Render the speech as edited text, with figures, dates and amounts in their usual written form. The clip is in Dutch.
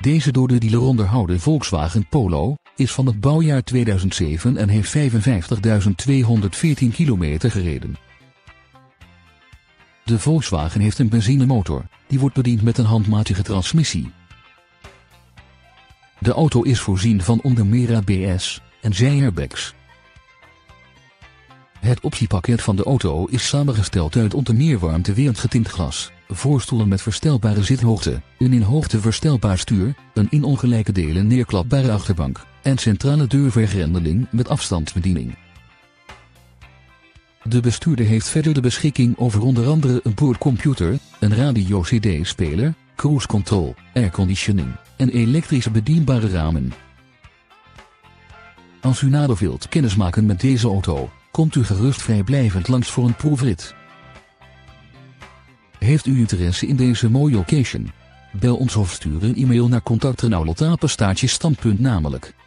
Deze door de dealer onderhouden Volkswagen Polo is van het bouwjaar 2007 en heeft 55.214 kilometer gereden. De Volkswagen heeft een benzinemotor, die wordt bediend met een handmatige transmissie. De auto is voorzien van onder meer ABS en zijairbags. Het optiepakket van de auto is samengesteld uit onder meer warmtewerend getint glas, voorstoelen met verstelbare zithoogte, een in hoogte verstelbaar stuur, een in ongelijke delen neerklapbare achterbank en centrale deurvergrendeling met afstandsbediening. De bestuurder heeft verder de beschikking over onder andere een boordcomputer, een radio-cd-speler, cruise control, airconditioning en elektrische bedienbare ramen. Als u nader wilt kennismaken met deze auto, komt u gerust vrijblijvend langs voor een proefrit. Heeft u interesse in deze mooie occasion? Bel ons of stuur een e-mail naar contact@standpunt namelijk